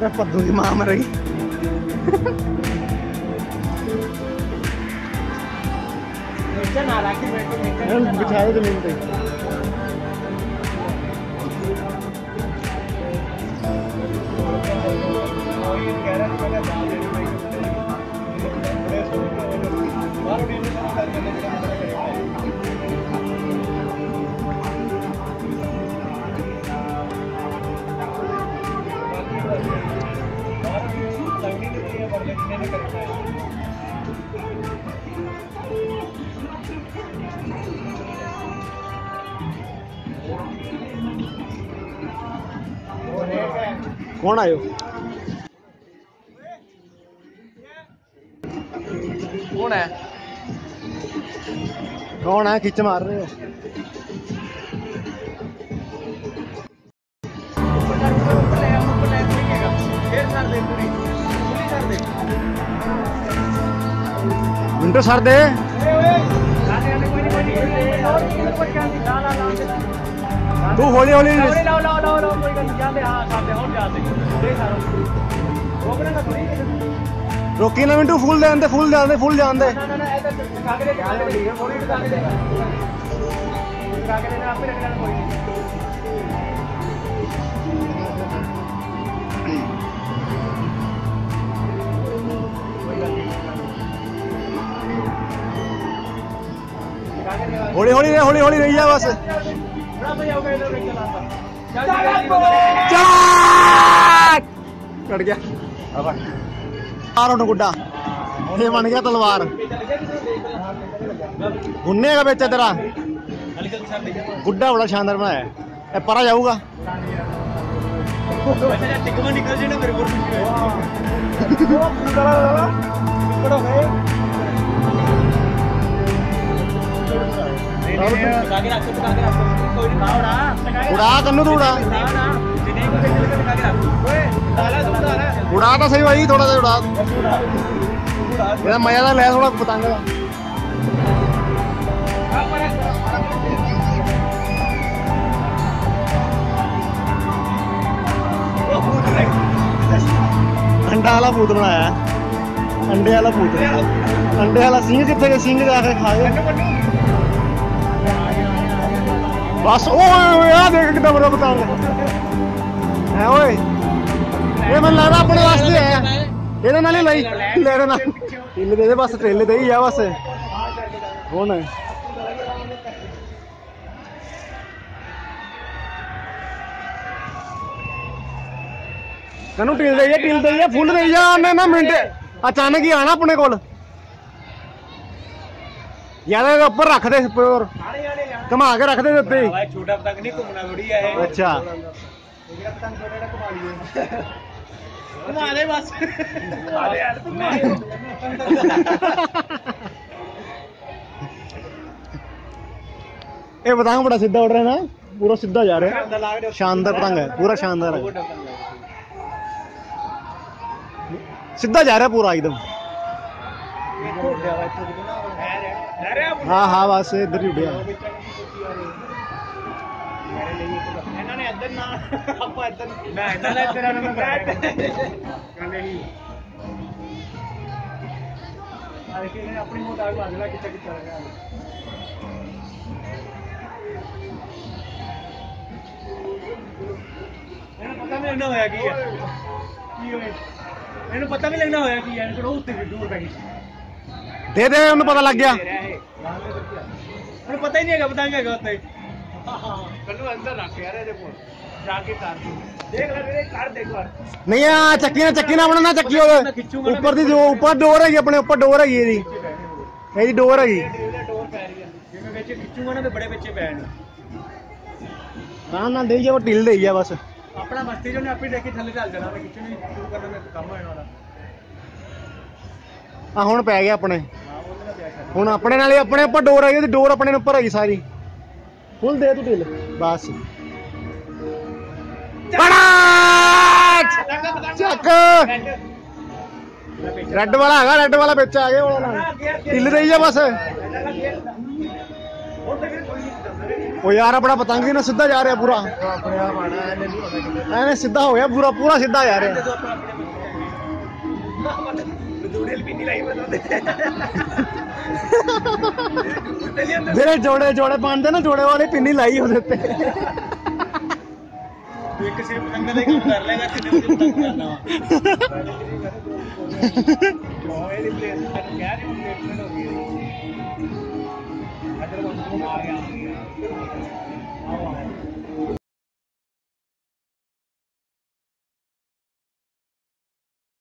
अरे पद्दू की मां मर गई। बिछा दो जमीन पे। कौन आयो? कौन है? कौन है? खिच मार रहे हो? मिंटो सर दे। तू हौली हौली रोकी ना मिंटू। फुल जान दे, फुल जान दे, फुल जान दे। हौली हौली हौली हौली रही जा बस। कट गया गुड्डा। ये बन गया तलवार। घुन्ने का बेचा तेरा गुड्डा बड़ा शानदार बनाया। परा जाऊगा। उड़ा कन्नू तू उड़ा। उड़ा तो सही भाई, थोड़ा सा उड़ा। मेरा मजा तो ले थोड़ा पतंग का। अंडा वाला भूत बनाया। अंडे वाला भूत। अंडे वाला सिंह कितने के? सिंह जाके खा गए बस। ओए देख कितना बड़ा पतंग है। ओए ये मैं लगता अपने वास्ते है। ये नाल ही लाई लेने ना टिल दे बस। टिल दे ही है बस। कौन है? कनू टिल दे, टिल दे, फुल दे जा ना मिनट। अचानक ही आना अपने कोल यार। ऊपर रख दे, घुमा के रख दे उत्ते। छोटा पतंग नहीं घूमना थोड़ी है। अच्छा घुमा दे बस। ये पतंग बड़ा सीधा उड़ रहा है ना। पूरा सीधा जा रहा है। शानदार पतंग है, पूरा शानदार है। सीधा जा रहा है पूरा एकदम। हाँ हाँ बस इधर ही उड़िया। अपनी मोटा पता भी लगना होया की मैंने पता भी लगना होया की यार उत्ते दूर पै गई। दे दे उन्हें पता लग गया। पता ही नहीं है पतंग है उत्ते। अंदर रख यार जाके देख ले कर देख नहीं आ चक्की ना अपना ना चक्की ऊपर दी ऊपर डोर है अपने ऊपर डोर है ये डोर है। खिचूंगा ना बड़े बच्चे पैन ना दे वो टिल दे बस। अपना मस्ती जो ने अपनी देखी थले चल जाना मैं खिचूं शुरू करने में काम होने वाला। हाँ हुण पै गया अपने। हुण अपने नाल अपने ऊपर डोर आई डोर अपने ऊपर आई सारी। फुल दे तू टिल बस। चक रेड वाला है। रेड वाला बिच आ गया टिल दे बस। ਉਹ ਯਾਰ ਆਪਣਾ ਪਤੰਗ ਵੀ ਨਾ ਸਿੱਧਾ ਜਾ ਰਿਹਾ ਪੂਰਾ ਆਪਣੇ ਆਪ ਆਣਾ ਇਹਨੇ ਨਹੀਂ ਹੋਣਾ ਕਿਤੇ ਐਵੇਂ ਸਿੱਧਾ ਹੋ ਗਿਆ ਪੂਰਾ ਪੂਰਾ ਸਿੱਧਾ ਜਾ ਰਿਹਾ ਜੋੜੇ ਪਿੰਨੀ ਲਾਈ ਬਤਾਉਂਦੇ ਜਿਹੜੇ ਜੋੜੇ ਜੋੜੇ ਪਾਉਂਦੇ ਨਾ ਜੋੜੇ ਵਾਲੇ ਪਿੰਨੀ ਲਾਈ ਉਹਦੇ ਉੱਤੇ ਇੱਕ ਸਿਰਫ ਪਤੰਗ ਦਾ ਹੀ ਕੰਮ ਕਰ ਲੇਗਾ ਕਿੰਨੇ ਵਜੇ ਪਤੰਗ ਕਰਨਾ ਵਾ ਇਹਦੀ ਪਲੇਸ ਸਾਨੂੰ ਕਹਿ ਰਹੀ ਪਲੇਸਮੈਂਟ ਹੋ ਗਈ ਅਦਰ ਬੰਦ ਆ ਗਿਆ